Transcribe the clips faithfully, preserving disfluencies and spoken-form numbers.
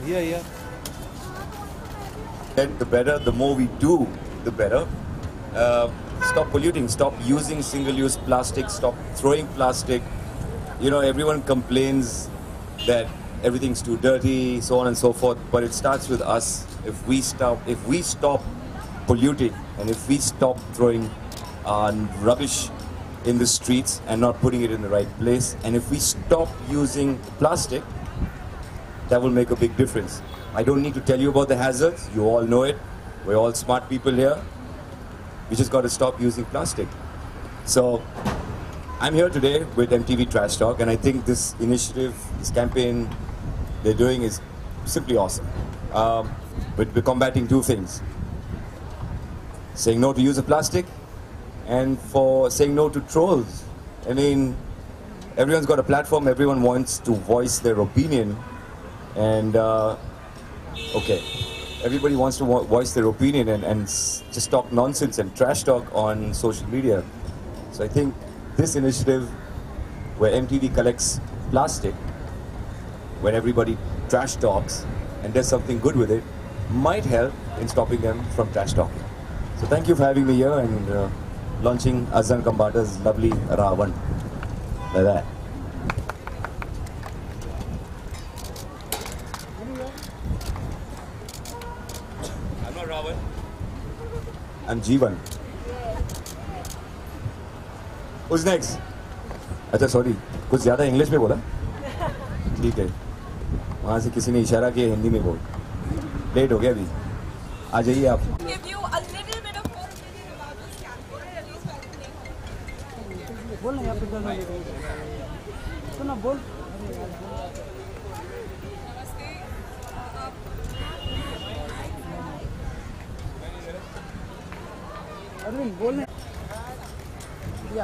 Yeah, yeah. And the better, the more we do, the better. Uh, stop polluting, stop using single-use plastic, stop throwing plastic. You know, everyone complains that everything's too dirty, so on and so forth, but it starts with us. If we stop, if we stop polluting, and if we stop throwing uh, rubbish in the streets and not putting it in the right place, and if we stop using plastic, that will make a big difference. I don't need to tell you about the hazards, you all know it. We're all smart people here. We just got to stop using plastic. So, I'm here today with M T V Trash Talk, and I think this initiative, this campaign they're doing is simply awesome. Um, but we're combating two things. Saying no to use of plastic, and for saying no to trolls. I mean, everyone's got a platform, everyone wants to voice their opinion, and uh, okay, everybody wants to voice their opinion and, and just talk nonsense and trash talk on social media. So I think this initiative where M T V collects plastic, when everybody trash talks and does something good with it, might help in stopping them from trash talking. So thank you for having me here and uh, launching Azan Kambata's lovely Ravan. Like that. I'm not Ravan. I'm Jeevan. Who's next? अच्छा sorry, कुछ ज़्यादा English में बोला? ठीक है, वहाँ से किसी ने इशारा किया हिंदी में बोल। लेट हो गया अभी, आ जाइए आप। बोल ना यार, सुना बोल। अरविंद बोल ना। या।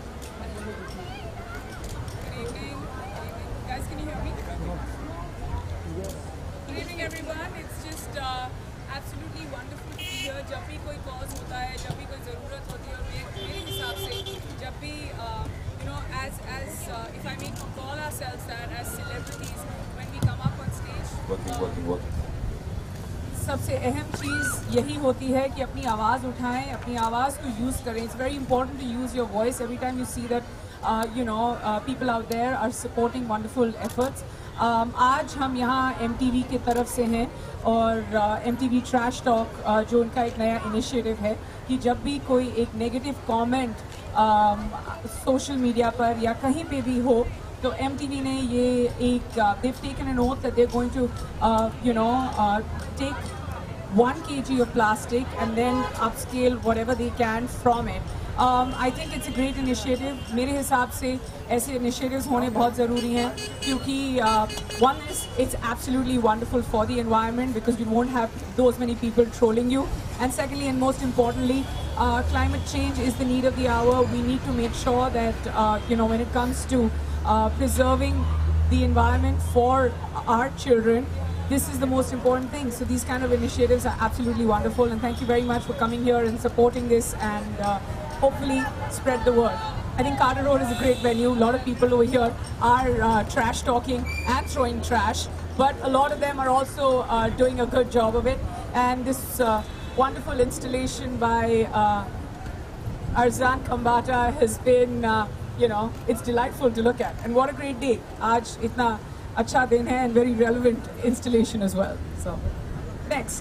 Guys, can you hear me? Yes. Good evening, everyone. It's just uh, absolutely wonderful to be here. जब भी कोई cause होता है, जब भी कोई ज़रूरत होती है, और मेरे हिसाब से जब भी you know, as as uh, if I may call ourselves that as celebrities, when we come up on stage, Working, working, working. सबसे अहम चीज़ यही होती है कि अपनी आवाज़ उठाएं, अपनी आवाज़ को यूज़ करें. It's very important to use your voice every time you see that uh, you know uh, people out there are supporting wonderful efforts. Um, आज हम यहाँ M T V की तरफ से हैं और uh, M T V Trash Talk uh, जो उनका एक नया इनिशिएटिव है कि जब भी कोई एक नेगेटिव कमेंट सोशल मीडिया पर या कहीं पे भी हो तो M T V ने ये एक they've taken an oath that they're going to uh, you know uh, take one kilogram of plastic and then upscale whatever they can from it. Um, I think it's a great initiative. मेरे हिसाब से ऐसे initiatives होने बहुत ज़रूरी हैं क्योंकि uh, one is it's absolutely wonderful for the environment because you won't have those many people trolling you, and secondly and most importantly, uh, climate change is the need of the hour. We need to make sure that uh, you know when it comes to uh, preserving the environment for our children, this is the most important thing. So these kind of initiatives are absolutely wonderful, and thank you very much for coming here and supporting this and uh, hopefully spread the word. I think Carter Road is a great venue. A lot of people over here are uh, trash talking and throwing trash, but a lot of them are also uh, doing a good job of it. And this uh, wonderful installation by uh, Azan Kambata has been, uh, you know, it's delightful to look at. And what a great day. Aaj itna acha din hai and very relevant installation as well. So, next.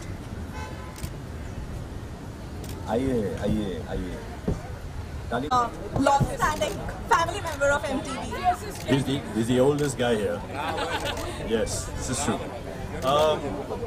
आइए आइए आइए Uh, long-standing family member of M T V. He's the, he's the oldest guy here. Yes, this is true. Um,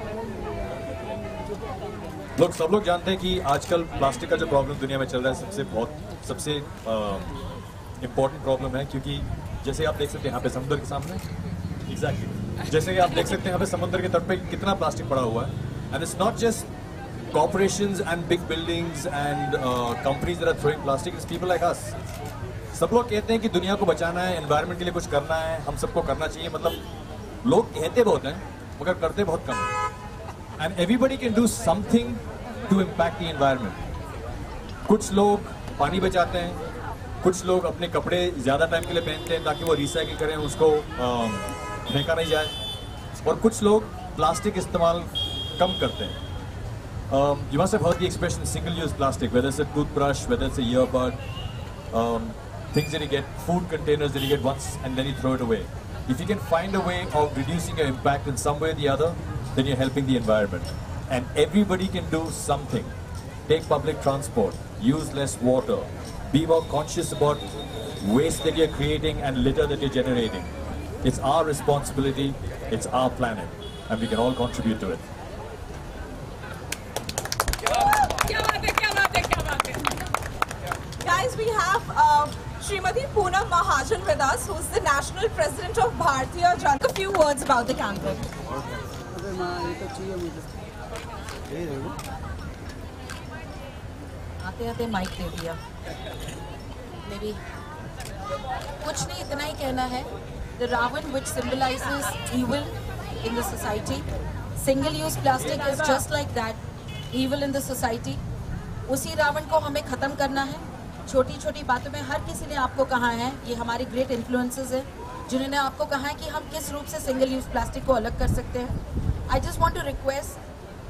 लोग सब लोग जानते हैं कि आजकल प्लास्टिक का जो प्रॉब्लम दुनिया में चल रहा है सबसे बहुत सबसे इम्पोर्टेंट प्रॉब्लम है क्योंकि जैसे आप देख सकते हैं यहाँ पे समुद्र के सामने एग्जैक्टली exactly. जैसे कि आप देख सकते हैं यहाँ पे समुद्र के तट पे कितना प्लास्टिक पड़ा हुआ है and it's not just corporations and big buildings and uh, companies that are throwing plastic, it's people like us. सब लोग कहते हैं कि दुनिया को बचाना है, environment के लिए कुछ करना है, हम सबको करना चाहिए. मतलब लोग कहते बहुत हैं, मगर करते बहुत कम हैं. And everybody can do something to impact the environment. कुछ लोग पानी बचाते हैं, कुछ लोग अपने कपड़े ज़्यादा टाइम के लिए पहनते हैं ताकि वो रिसाइकिल करें, उसको फेंका नहीं जाए. और कुछ लोग प्लास्टिक इस्तेमाल कम करते हैं. Um, you must have heard the expression single-use plastic, whether it's a toothbrush, whether it's a earbud, um, things that you get, food containers that you get once and then you throw it away. If you can find a way of reducing your impact in some way or the other, then you're helping the environment. And everybody can do something. Take public transport, use less water, be more conscious about waste that you're creating and litter that you're generating. It's our responsibility, it's our planet, and we can all contribute to it. Guys, we have uh, Srimati Poonam Mahajan with us, who's the National President of Bharatiya Janata. A few words about the campaign. अरे माँ ये तो चाहिए मुझे ये देखो आते आते माइक दे दिया मे बी कुछ नहीं इतना ही कहना है the Ravana which symbolizes evil in the society. Single use plastic is just like that, evil in the society. उसी रावण को हमें ख़त्म करना है. छोटी छोटी बातों में हर किसी ने आपको कहा है, ये हमारे ग्रेट इन्फ्लुएंसेस हैं जिन्होंने आपको कहा है कि हम किस रूप से सिंगल यूज़ प्लास्टिक को अलग कर सकते हैं. I just want to request,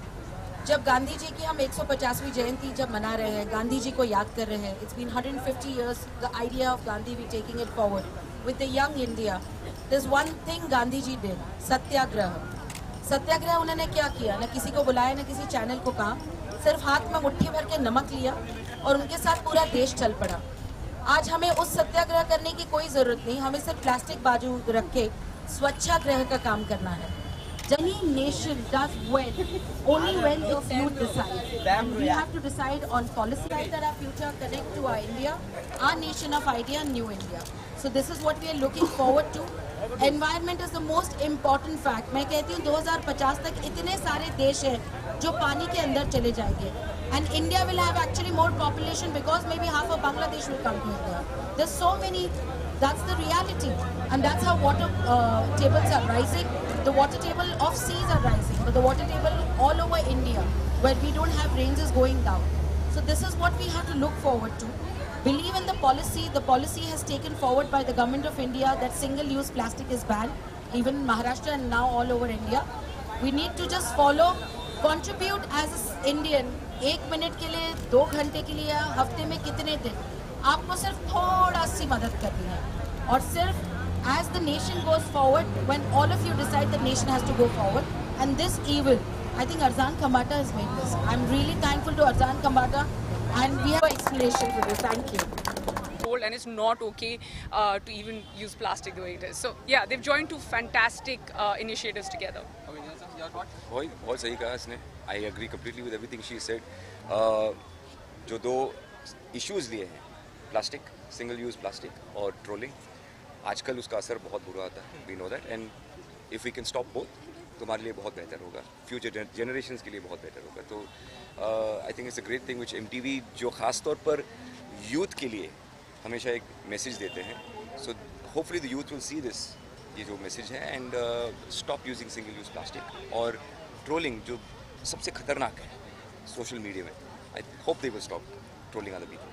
जब गांधी जी की हम एक सौ पचासवीं जयंती जब मना रहे हैं, गांधी जी को याद कर रहे हैं, it's been one hundred fifty years the idea of Gandhi we taking it forward with the young India. This one thing Gandhi ji did, satyagraha. Satyagraha उन्होंने क्या किया, ना किसी को बुलाया ना किसी चैनल को कहा, सिर्फ हाथ में मुट्ठी भर के नमक लिया और उनके साथ पूरा देश चल पड़ा. आज हमें उस सत्याग्रह करने की कोई ज़रूरत नहीं, हमें सिर्फ प्लास्टिक बाजू रख के स्वच्छाग्रह का काम करना है. Any nation does well only when its youth decide. We have to decide on policy that our future connect to our India, our nation of idea, new India. So this is what we are looking forward to. Environment is the most important fact. मैं कहती हूँ दो हज़ार पचास तक इतने सारे देश हैं जो पानी के अंदर चले जाएंगे. And India will have actually more population because maybe half of Bangladesh will come to India. There's so many. That's the reality, and that's how water uh, tables are rising. The water table of seas are rising, but the water table all over India, where we don't have rains, is going down. So this is what we have to look forward to. Believe in the policy. The policy has taken forward by the government of India that single-use plastic is banned, even in Maharashtra and now all over India. We need to just follow, contribute as an Indian. एक minute के लिए, दो घंटे के लिए, हफ्ते में कितने दिन, आपको सिर्फ थोड़ा सी मदद करनी है. और सिर्फ as the nation goes forward, when all of you decide the nation has to go forward, and this evil, I think Arzan Kambata has made this. I'm really thankful to Arzan Kambata, and we have an explanation for this. Thank you. And it's not okay uh, to even use plastic the way it is. So yeah, they've joined two fantastic uh, initiatives together. बहुत बहुत सही कहा इसने. I agree completely with everything she said. uh, जो दो issues लिए हैं, plastic, single use plastic और ट्रोलिंग, आजकल उसका असर बहुत बुरा आता है. We know that, and if we can stop both, तो हमारे लिए बहुत बेहतर होगा, फ्यूचर जनरेशंस के लिए बहुत बेहतर होगा. तो I think it's a great thing which MTV जो ख़ास तौर पर यूथ के लिए हमेशा एक मैसेज देते हैं. So hopefully the youth will see this, ये जो मैसेज है, and stop using single use plastic और ट्रोलिंग जो सबसे खतरनाक है सोशल मीडिया में. I hope they will stop trolling other people.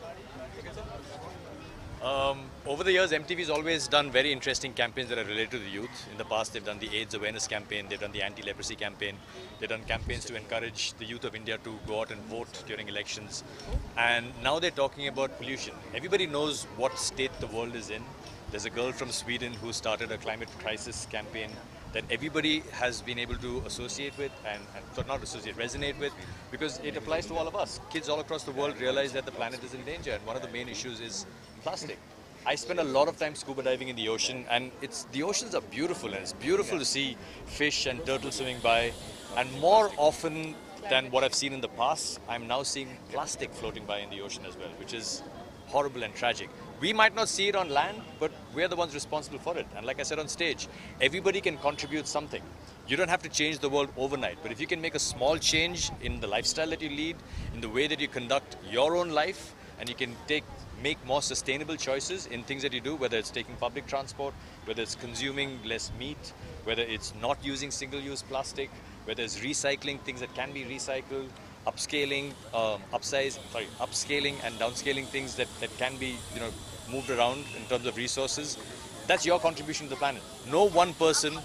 Um, over the years, M T V has always done very interesting campaigns that are related to the youth. In the past, they've done the AIDS awareness campaign, they've done the anti-leprosy campaign, they've done campaigns to encourage the youth of India to go out and vote during elections. And now they're talking about pollution. Everybody knows what state the world is in. There's a girl from Sweden who started a climate crisis campaign that everybody has been able to associate with and, and so not associate, resonate with, because it applies to all of us. Kids all across the world realize that the planet is in danger, and one of the main issues is plastic. I spend a lot of time scuba diving in the ocean, and it's the oceans are beautiful, and it's beautiful to see fish and turtles swimming by. And more often than what I've seen in the past, I'm now seeing plastic floating by in the ocean as well, which is horrible and tragic. We might not see it on land, but we're the ones responsible for it. And like I said on stage, everybody can contribute something. You don't have to change the world overnight, but if you can make a small change in the lifestyle that you lead, in the way that you conduct your own life, and you can take make more sustainable choices in things that you do, whether it's taking public transport, whether it's consuming less meat, whether it's not using single-use plastic, whether it's recycling things that can be recycled, upscaling, um, upsize, sorry, upscaling and downscaling things that, that can be, you know, moved around in terms of resources. That's your contribution to the planet. No one person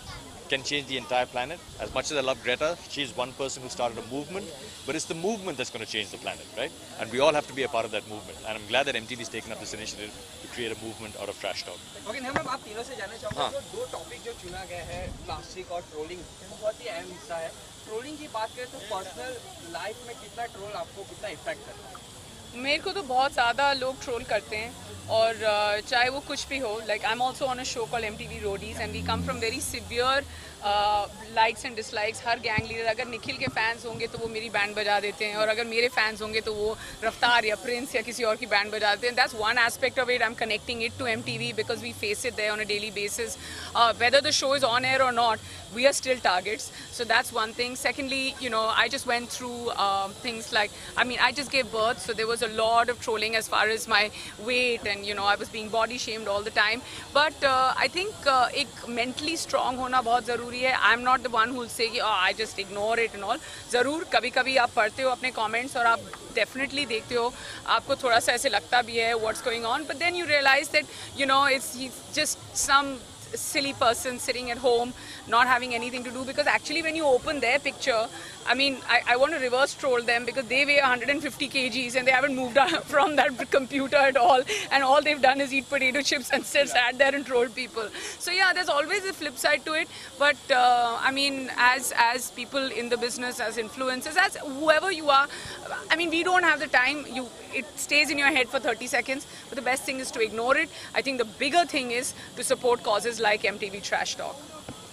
can change the entire planet. As much as I love Greta, she's one person who started a movement, but it's the movement that's going to change the planet, right? And we all have to be a part of that movement. And I'm glad that M T V has taken up this initiative to create a movement out of trash talk. Okay okay, ma'am आप तीनों से जानना चाहूँगा जो दो topic जो चुना गया है प्लास्टिक और ट्रोलिंग बहुत ही अहम हिस्सा है। ट्रोलिंग की बात करें तो पर्सनल लाइफ में कितना ट्रोल आपको कितना इफेक्ट करता है? मेरे को तो बहुत ज़्यादा लोग ट्रोल करते हैं और uh, चाहे वो कुछ भी हो, like I am also on a show call M T V Roadies and we come from very severe likes and dislikes. हर गैंग लीडर, अगर निखिल के फैंस होंगे तो वो मेरी बैंड बजा देते हैं, और अगर मेरे फैंस होंगे तो वो रफ्तार या प्रिंस या किसी और की बैंड बजा देते हैं। That's one aspect of it. I am connecting it to M T V because we face it there on a daily basis, whether the show is on air और not, we are still targets. So that's one thing. Secondly, you know, I just went through um, things like, I mean, I just gave birth, so there was a lot of trolling as far as my weight, and you know, I was being body shamed all the time. But uh, I think uh, एक mentally strong होना बहुत ज़रूरी है. I'm not the one who will say कि oh, I just ignore it and all. ज़रूर कभी-कभी आप पढ़ते हो अपने comments और आप definitely देखते हो, आपको थोड़ा सा ऐसे लगता भी है what's going on, but then you realize that you know it's, it's just some silly person sitting at home not having anything to do, because actually when you open their picture, I mean, I, I want to reverse troll them because they weigh one hundred fifty kilograms and they haven't moved out from that computer at all, and all they've done is eat potato chips and sit sat there and troll people. So yeah, there's always a flip side to it, but uh, I mean, as as people in the business, as influencers, as whoever you are, I mean, we don't have the time. You it stays in your head for thirty seconds, but the best thing is to ignore it. I think the bigger thing is to support causes like M T V Trash Talk.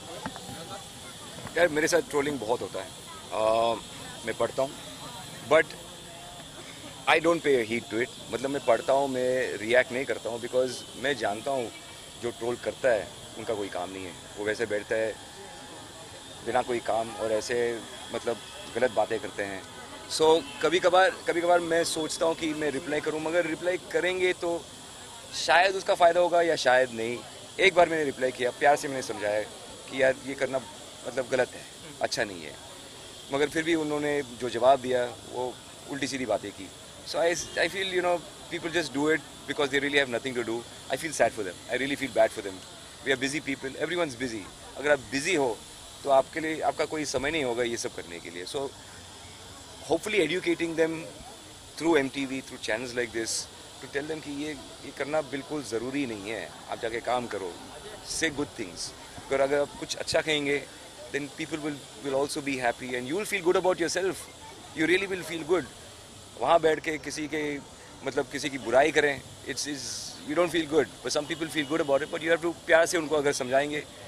यार मेरे साथ trolling बहुत होता है, uh, मैं पढ़ता हूँ, but I don't pay heat to it. मतलब मैं पढ़ता हूँ, मैं रिएक्ट नहीं करता हूँ, बिकॉज मैं जानता हूँ जो ट्रोल करता है उनका कोई काम नहीं है। वो वैसे बैठता है बिना कोई काम और ऐसे मतलब गलत बातें करते हैं। सो so, कभी कभार कभी कभार मैं सोचता हूँ कि मैं रिप्लाई करूँ, मगर रिप्लाई करेंगे तो शायद उसका फ़ायदा होगा या शायद नहीं। एक बार मैंने रिप्लाई किया, प्यार से मैंने समझाया कि यार ये करना मतलब गलत है, अच्छा नहीं है, मगर फिर भी उन्होंने जो जवाब दिया वो उल्टी सीधी बातें की। So I I feel you know people just do it because they really have nothing to do. I feel sad for them, I really feel bad for them. We are busy people, everyone's busy. अगर आप busy हो तो आपके लिए आपका कोई समय नहीं होगा ये सब करने के लिए। So hopefully educating them through M T V, through channels like this, to tell them कि ये ये करना बिल्कुल ज़रूरी नहीं है। आप जाके काम करो, से गुड थिंग्स। अगर अगर आप कुछ अच्छा कहेंगे then people will will also be happy and you will feel good about yourself. You really will feel good. वहाँ बैठ के किसी के मतलब किसी की बुराई करें, it's is you don't feel good, but some people feel good about it. But you have to प्यार से उनको अगर समझाएंगे